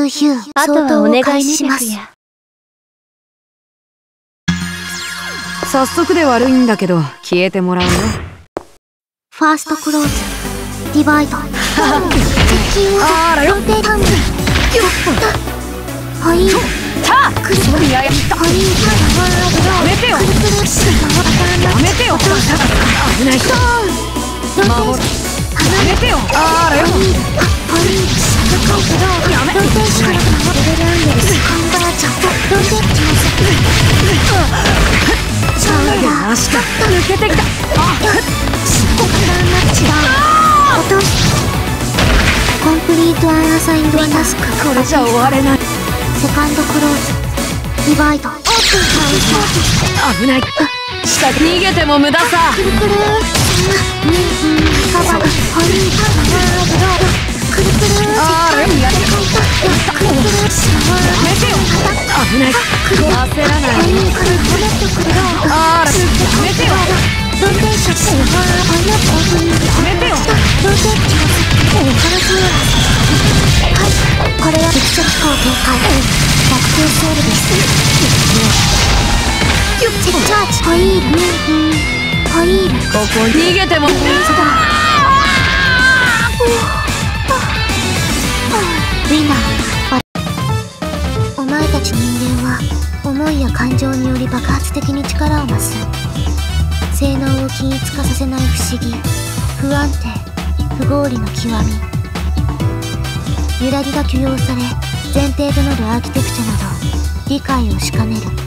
クヒュー、 あとはお願いします。 早速で悪いんだけど消えてもらうよ。 ファーストクローズ、ディバイド、接近をローテータンブ、はい、 クリスにややった。やめてよ、やめてよ、危ない。守る、やめてよ。あらよ、やめて。足が抜けてきた。 コンプリートアンアサインドタスク。 これじゃ終われない。 セカンドクローズ、ディバイド。 危ない。逃げても無駄さ。 くるくる。カバー、ホイール、くるくる。 あらよ、やめてよ。危ない。焦らない。あら、やめてよ。 ローテーション、やめてよ。 ローテーション、はい、これは敵初機構展開。逆転セールです。チェッチャージ、ホイール、ホイール。 ここ逃げてもウィナー。お前たち人間は思いや感情により爆発的に力を増す。性能を均一化させない不思議、不安定、不合理の極み。揺らぎが許容され前提となるアーキテクチャなど理解をしかねる。